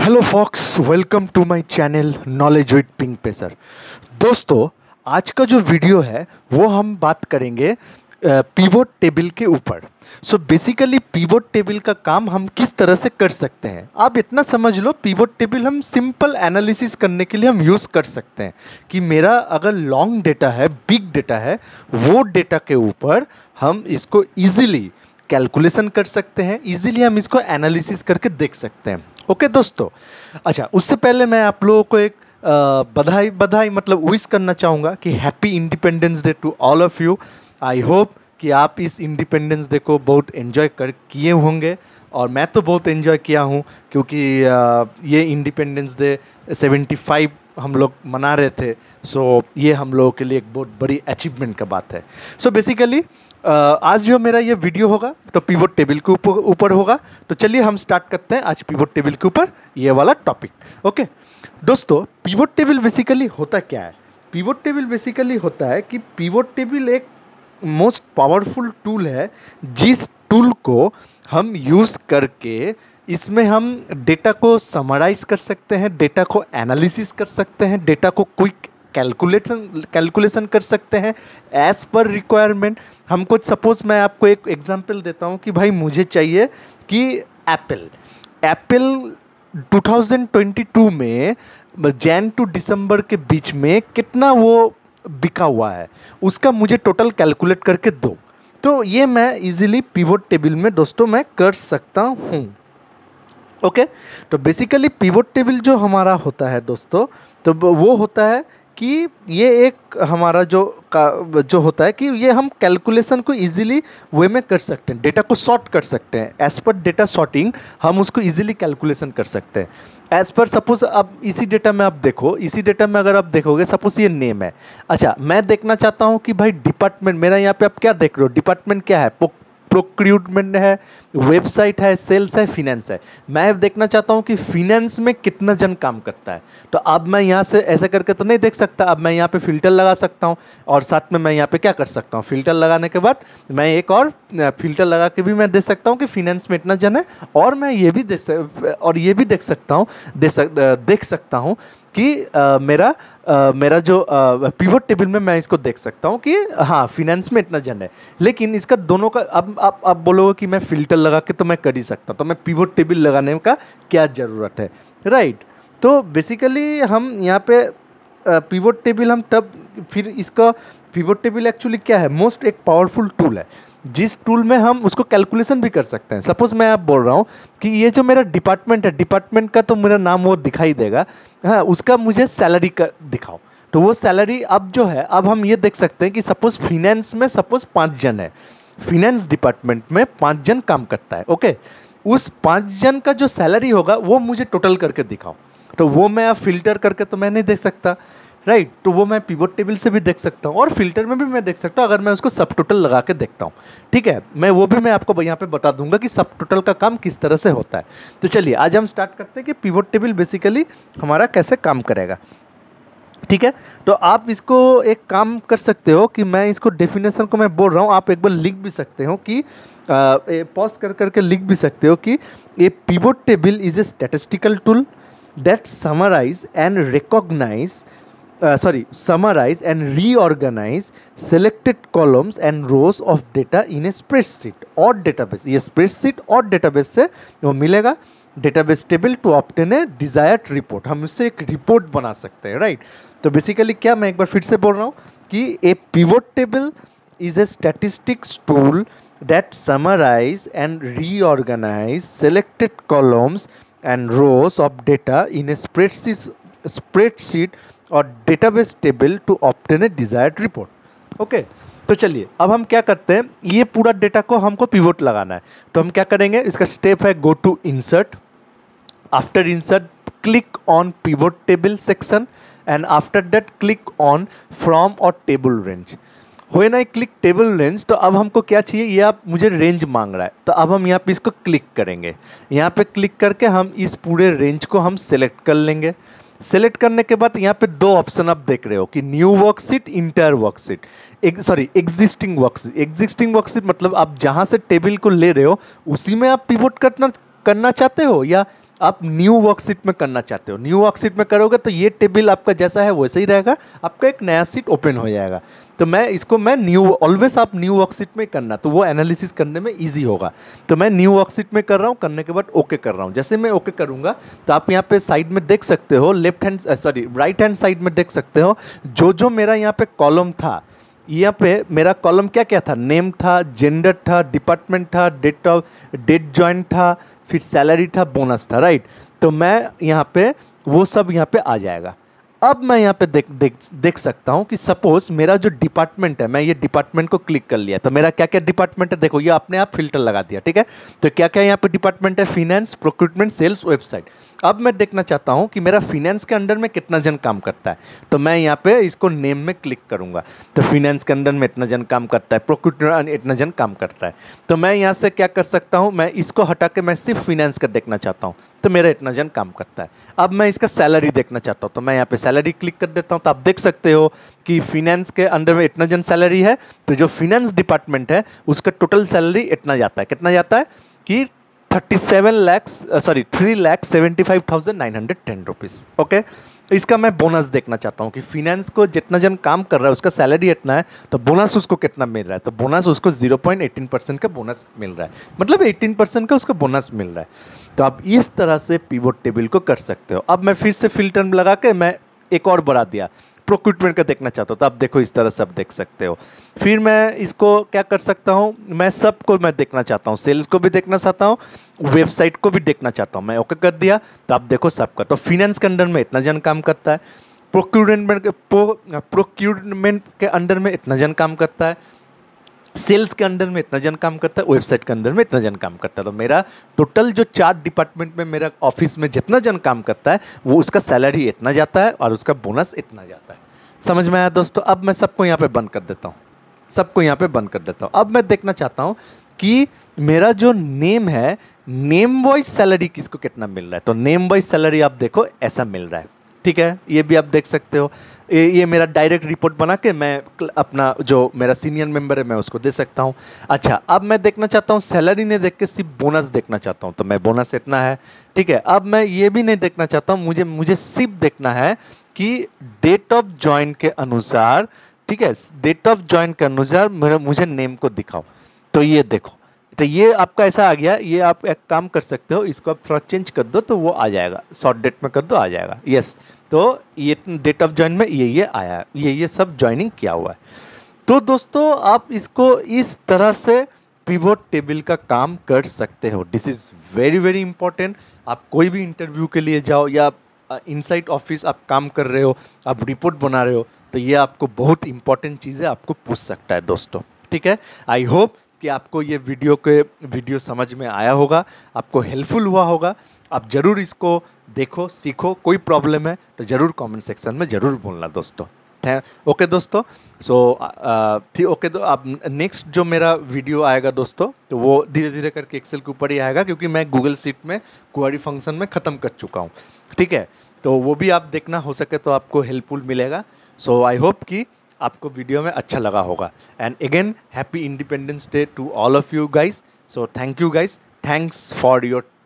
Hello folks, welcome to my channel knowledge with पिंकपेसर। दोस्तों, आज का जो वीडियो है वो हम बात करेंगे पिवोट टेबल के ऊपर। सो बेसिकली पिवोट टेबल का काम हम किस तरह से कर सकते हैं, आप इतना समझ लो। पिवोट टेबल हम सिंपल एनालिसिस करने के लिए हम यूज़ कर सकते हैं कि मेरा अगर लॉन्ग डेटा है, बिग डेटा है, वो डेटा के ऊपर हम इसको ईजिली कैलकुलेशन कर सकते हैं, इजीली हम इसको एनालिसिस करके देख सकते हैं। ओके दोस्तों, अच्छा उससे पहले मैं आप लोगों को एक बधाई मतलब विश करना चाहूँगा कि happy Independence Day to all of you. I hope कि आप इस इंडिपेंडेंस डे को बहुत एंजॉय किए होंगे, और मैं तो बहुत एंजॉय किया हूँ क्योंकि ये इंडिपेंडेंस डे 75 हम लोग मना रहे थे। सो ये हम लोगों के लिए एक बहुत बड़ी अचीवमेंट का बात है। सो बेसिकली आज जो मेरा ये वीडियो होगा तो पिवोट टेबल के ऊपर होगा। तो चलिए हम स्टार्ट करते हैं आज पिवोट टेबल के ऊपर ये वाला टॉपिक। ओके दोस्तों, पिवोट टेबल बेसिकली होता क्या है? पिवोट टेबल बेसिकली होता है कि पिवोट टेबल एक मोस्ट पावरफुल टूल है, जिस टूल को हम यूज़ करके इसमें हम डेटा को समराइज कर सकते हैं, डेटा को एनालिसिस कर सकते हैं, डेटा को क्विक कैलकुलेशन कर सकते हैं एज पर रिक्वायरमेंट। हमको सपोज मैं आपको एक एग्जांपल देता हूं कि भाई मुझे चाहिए कि एप्पल 2022 में जैन टू दिसंबर के बीच में कितना वो बिका हुआ है, उसका मुझे टोटल कैलकुलेट करके दो। तो ये मैं इजीली पिवोट टेबल में दोस्तों मैं कर सकता हूँ। ओके, तो बेसिकली पिवोट टेबल जो हमारा होता है दोस्तों, तो वो होता है कि ये एक हमारा जो होता है कि ये हम कैलकुलेशन को इजीली वे में कर सकते हैं, डेटा को सॉर्ट कर सकते हैं। एज पर डेटा सॉर्टिंग हम उसको इजीली कैलकुलेशन कर सकते हैं। एज पर सपोज अब इसी डेटा में आप देखो, इसी डेटा में अगर आप देखोगे, सपोज ये नेम है। अच्छा, मैं देखना चाहता हूँ कि भाई डिपार्टमेंट मेरा यहाँ पे आप क्या देख रहे हो, डिपार्टमेंट क्या है, प्रोक्रूटमेंट है, वेबसाइट है, सेल्स है, फिनेंस है। मैं देखना चाहता हूँ कि फिनेंस में कितना जन काम करता है। तो अब मैं यहाँ से ऐसे करके तो नहीं देख सकता, अब मैं यहाँ पे फिल्टर लगा सकता हूँ, और साथ में मैं यहाँ पे क्या कर सकता हूँ, फिल्टर लगाने के बाद मैं एक और फिल्टर लगा के भी मैं देख सकता हूँ कि फिनेंस में इतना जन है। और मैं ये भी देख सकता हूँ कि मेरा जो पिवोट टेबल में मैं इसको देख सकता हूँ कि हाँ फिनेंस में इतना जन है। लेकिन इसका दोनों का अब आप बोलोगे कि मैं फ़िल्टर लगा के तो मैं कर ही सकता, तो मैं पिवोट टेबल लगाने का क्या ज़रूरत है, राइट? तो बेसिकली हम यहाँ पे पिवोट टेबल हम तब फिर इसका पिवोट टेबल एक्चुअली क्या है, मोस्ट एक पावरफुल टूल है, जिस टूल में हम उसको कैलकुलेशन भी कर सकते हैं। सपोज मैं आप बोल रहा हूँ कि ये जो मेरा डिपार्टमेंट है, डिपार्टमेंट का तो मेरा नाम वो दिखाई देगा, हाँ उसका मुझे सैलरी का दिखाओ। तो वो सैलरी अब जो है, अब हम ये देख सकते हैं कि सपोज फिनेंस में सपोज 5 जन है, फिनेंस डिपार्टमेंट में 5 जन काम करता है। ओके, उस 5 जन का जो सैलरी होगा वो मुझे टोटल करके दिखाओ। तो वो मैं अब फिल्टर करके तो मैं नहीं देख सकता, राइट? तो वो मैं पिवोट टेबल से भी देख सकता हूँ, और फिल्टर में भी मैं देख सकता हूँ अगर मैं उसको सब टोटल लगा के देखता हूँ। ठीक है, मैं आपको यहाँ पे बता दूंगा कि सब टोटल का काम किस तरह से होता है। तो चलिए आज हम स्टार्ट करते हैं कि पिवोट टेबल बेसिकली हमारा कैसे काम करेगा। ठीक है, तो आप इसको एक काम कर सकते हो कि मैं इसको डेफिनेशन को मैं बोल रहा हूँ, आप एक बार लिख भी सकते हो कि पॉज करके लिख भी सकते हो कि a pivot table is a statistical tool that summarize and reorganize selected columns and rows of data in a spreadsheet or database। ये spreadsheet और database से वो मिलेगा, database table to obtain a desired report। हम उससे एक report बना सकते हैं, राइट? तो बेसिकली क्या, मैं एक बार फिर से बोल रहा हूँ कि a pivot table is a statistics tool that summarize and reorganize selected columns and rows of data in a spreadsheet और database table to obtain a desired report. Okay, तो चलिए अब हम क्या करते हैं, ये पूरा डेटा को हमको पिवोट लगाना है। तो हम क्या करेंगे, इसका स्टेप है go to insert, after insert click on pivot table section, and after that click on from और टेबल रेंज। हो ना क्लिक टेबल रेंज, तो अब हमको क्या चाहिए, ये आप मुझे रेंज मांग रहा है, तो अब हम यहाँ पे इसको क्लिक करेंगे। यहाँ पे क्लिक करके हम इस पूरे रेंज को हम सेलेक्ट कर लेंगे। सेलेक्ट करने के बाद यहाँ पे 2 ऑप्शन आप देख रहे हो कि new worksheet, enter worksheet, existing worksheet. Existing worksheet मतलब आप जहाँ से टेबल को ले रहे हो उसी में आप पिवोट करना चाहते हो, या आप न्यू वर्कशीट में करना चाहते हो, न्यू वर्कशीट में करोगे तो ये टेबल आपका जैसा है वैसे ही रहेगा, आपका एक नया सीट ओपन हो जाएगा। तो मैं न्यू, ऑलवेज आप न्यू वर्कशीट में करना, तो वो एनालिसिस करने में ईजी होगा। तो मैं न्यू वर्कशीट में कर रहा हूँ, करने के बाद ओके कर रहा हूँ। जैसे मैं ओके करूँगा तो आप यहाँ पे साइड में देख सकते हो, राइट हैंड साइड में देख सकते हो जो मेरा यहाँ पे कॉलम था, यहाँ पे मेरा कॉलम क्या क्या था, नेम था, जेंडर था, डिपार्टमेंट था, डेट जॉइन था, फिर सैलरी था, बोनस था, राइट। तो मैं यहाँ पे वो सब यहाँ पे आ जाएगा। अब मैं यहाँ पे देख सकता हूँ कि सपोज मेरा जो डिपार्टमेंट है, मैं ये डिपार्टमेंट को क्लिक कर लिया, तो मेरा क्या क्या डिपार्टमेंट है देखो, ये अपने आप फिल्टर लगा दिया, ठीक है। तो क्या क्या यहाँ पे डिपार्टमेंट है, फिनेंस, प्रोक्यूरमेंट, सेल्स, वेबसाइट। अब मैं देखना चाहता हूँ कि मेरा फिनेंस के अंडर में कितना जन काम करता है, तो मैं यहाँ पे इसको नेम में क्लिक करूँगा। तो फिनेंस के अंडर में इतना जन काम करता है, प्रोक्यूरमेंट इतना जन काम करता है। तो मैं यहाँ से क्या कर सकता हूँ, मैं इसको हटा के मैं सिर्फ फिनेंस का देखना चाहता हूँ, तो मेरा इतना जन काम करता है। अब मैं इसका सैलरी देखना चाहता हूँ, तो मैं यहाँ पे सैलरी क्लिक कर देता हूँ। तो आप देख सकते हो कि फिनेंस के अंडर में इतना जन सैलरी है, तो जो फिनेंस डिपार्टमेंट है उसका टोटल सैलरी इतना जाता है, कितना जाता है कि 3,75,910 रुपीज़। ओके, इसका मैं बोनस देखना चाहता हूँ कि फिनेंस को जितना जन काम कर रहा है उसका सैलरी इतना है, तो बोनस उसको कितना मिल रहा है। तो बोनस उसको 0.18% का बोनस मिल रहा है, मतलब 18% का उसको बोनस मिल रहा है। तो आप इस तरह से पिवोट टेबल को कर सकते हो। अब मैं फिर से फिल्टर लगा के मैं एक और बढ़ा दिया, प्रोक्यूरमेंट का देखना चाहता हूँ, तो आप देखो इस तरह से आप देख सकते हो। फिर मैं इसको क्या कर सकता हूँ, मैं सबको मैं देखना चाहता हूँ, सेल्स को भी देखना चाहता हूँ, वेबसाइट को भी देखना चाहता हूँ। मैं ओके कर दिया, तो आप देखो सबका। तो फिनेंस के अंडर में इतना जन काम करता है, प्रोक्यूरमेंट के अंडर में इतना जन काम करता है, सेल्स के अंडर में इतना जन काम करता है, वेबसाइट के अंदर में इतना जन काम करता है। तो मेरा टोटल जो 4 डिपार्टमेंट में मेरा ऑफिस में जितना जन काम करता है वो उसका सैलरी इतना जाता है और उसका बोनस इतना जाता है। समझ में आया दोस्तों? अब मैं सबको यहाँ पे बंद कर देता हूँ, सबको यहाँ पे बंद कर देता हूँ। अब मैं देखना चाहता हूँ कि मेरा जो नेम है, नेम वाइज सैलरी किसको कितना मिल रहा है। तो नेम वाइज सैलरी आप देखो ऐसा मिल रहा है, ठीक है, ये भी आप देख सकते हो। ये मेरा डायरेक्ट रिपोर्ट बना के मैं अपना जो मेरा सीनियर मेंबर है मैं उसको दे सकता हूँ। अच्छा, अब मैं देखना चाहता हूँ सैलरी नहीं देख के सिर्फ बोनस देखना चाहता हूँ, तो मैं बोनस इतना है, ठीक है। अब मैं ये भी नहीं देखना चाहता हूँ, मुझे सिर्फ देखना है कि डेट ऑफ ज्वाइन के अनुसार, ठीक है, डेट ऑफ ज्वाइन के अनुसार मुझे नेम को दिखाओ। तो ये देखो, तो ये आपका ऐसा आ गया। ये आप एक काम कर सकते हो, इसको आप थोड़ा चेंज कर दो तो वो आ जाएगा, शॉर्ट डेट में कर दो आ जाएगा, यस। तो ये डेट ऑफ ज्वाइन में ये आया, ये सब ज्वाइनिंग किया हुआ है। तो दोस्तों आप इसको इस तरह से पिवोट टेबल का काम कर सकते हो। This is very very important. आप कोई भी इंटरव्यू के लिए जाओ या इनसाइड ऑफिस आप काम कर रहे हो, आप रिपोर्ट बना रहे हो, तो ये आपको बहुत इंपॉर्टेंट चीज़ें आपको पूछ सकता है दोस्तों, ठीक है। आई होप कि आपको ये वीडियो समझ में आया होगा, आपको हेल्पफुल हुआ होगा। आप ज़रूर इसको देखो, सीखो। कोई प्रॉब्लम है तो ज़रूर कमेंट सेक्शन में ज़रूर बोलना दोस्तों। ओके दोस्तों, सो ठीक, ओके। तो आप नेक्स्ट जो मेरा वीडियो आएगा दोस्तों, तो वो धीरे धीरे करके एक्सेल के ऊपर ही आएगा, क्योंकि मैं गूगल शीट में क्वेरी फंक्शन में ख़त्म कर चुका हूँ, ठीक है। तो वो भी आप देखना, हो सके तो आपको हेल्पफुल मिलेगा। सो आई होप कि आपको वीडियो में अच्छा लगा होगा। And again happy Independence Day to all of you guys. So thank you guys, thanks for your